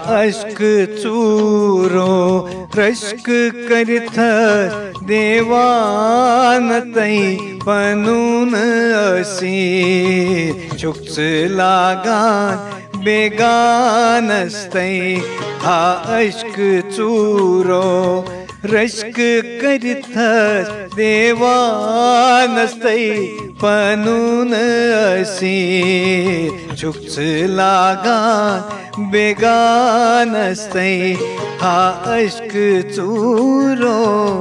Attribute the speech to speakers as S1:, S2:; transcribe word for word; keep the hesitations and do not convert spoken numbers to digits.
S1: अश्क चूरो रश्क करथ देवान तई पनून असी चुक्स लागान बेगानस्तई हा अश्क चूरो रश्क करथ देवानस्तई पनून असी चुक्स लागान बेगानस्तई हा अश्क चूरो।